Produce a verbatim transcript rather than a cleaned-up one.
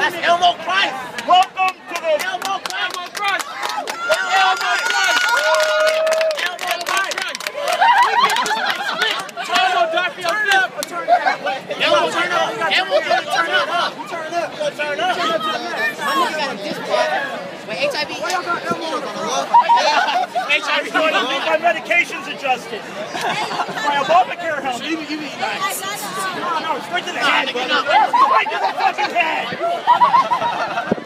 Yes, Elmo Christ. Welcome to the Elmo Christ. Elmo Christ. Elmo Christ. Elmo Christ. Elmo Duffy on flip. Elmo turn up. Elmo gonna turn up. Huh? Turn up. Gonna turn up. My nigga got a disc block. Wait, H I V? Why y'all got Elmo on the roof? H I V. I think my medication's adjusted. My Obamacare help. You you be nice. No, no, straight to the Nah, head, nigga, brother. no. Straight to the fucking head.